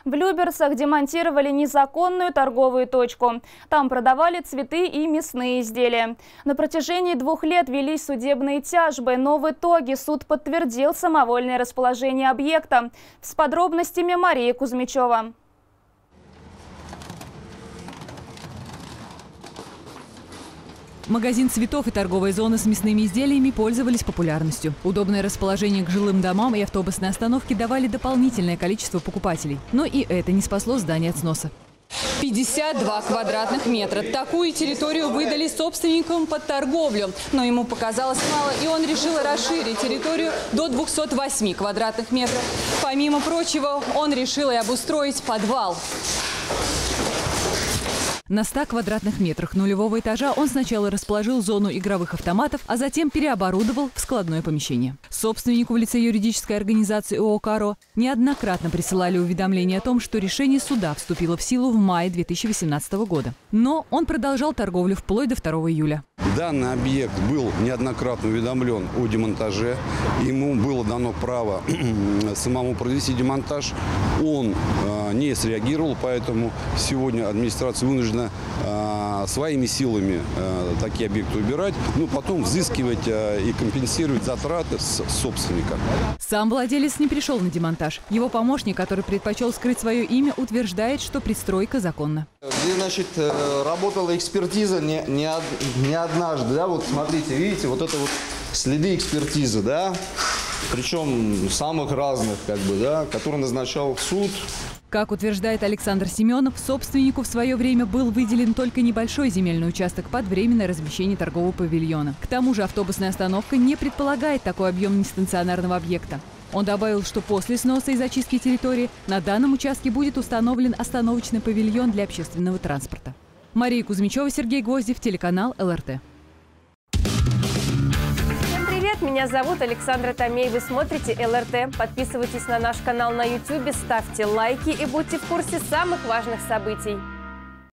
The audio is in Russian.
В Люберцах демонтировали незаконную торговую точку. Там продавали цветы и мясные изделия. На протяжении 2 лет велись судебные тяжбы, но в итоге суд подтвердил самовольное расположение объекта. С подробностями Мария Кузьмичева. Магазин цветов и торговая зона с мясными изделиями пользовались популярностью. Удобное расположение к жилым домам и автобусной остановке давали дополнительное количество покупателей. Но и это не спасло здание от сноса. 52 квадратных метра. Такую территорию выдали собственникам под торговлю. Но ему показалось мало, и он решил расширить территорию до 208 квадратных метров. Помимо прочего, он решил и обустроить подвал. На 100 квадратных метрах нулевого этажа он сначала расположил зону игровых автоматов, а затем переоборудовал в складное помещение. Собственнику в лице юридической организации ООО «Каро» неоднократно присылали уведомления о том, что решение суда вступило в силу в мае 2018 года. Но он продолжал торговлю вплоть до 2 июля. Данный объект был неоднократно уведомлен о демонтаже. Ему было дано право самому провести демонтаж. Он не среагировал, поэтому сегодня администрация вынуждена своими силами такие объекты убирать, но потом взыскивать и компенсировать затраты с собственника. Сам владелец не пришел на демонтаж. Его помощник, который предпочел скрыть свое имя, утверждает, что пристройка законна. Здесь, значит, работала экспертиза не однажды, да, вот смотрите, видите, вот это вот следы экспертизы, да, причем самых разных, как бы, да, которые назначал суд. Как утверждает Александр Семенов, собственнику в свое время был выделен только небольшой земельный участок под временное размещение торгового павильона. К тому же автобусная остановка не предполагает такой объем нестационарного объекта. Он добавил, что после сноса и зачистки территории на данном участке будет установлен остановочный павильон для общественного транспорта. Мария Кузьмичева, Сергей Гвоздев, телеканал ЛРТ. Меня зовут Александра Томей. Вы смотрите ЛРТ. Подписывайтесь на наш канал на YouTube, ставьте лайки и будьте в курсе самых важных событий.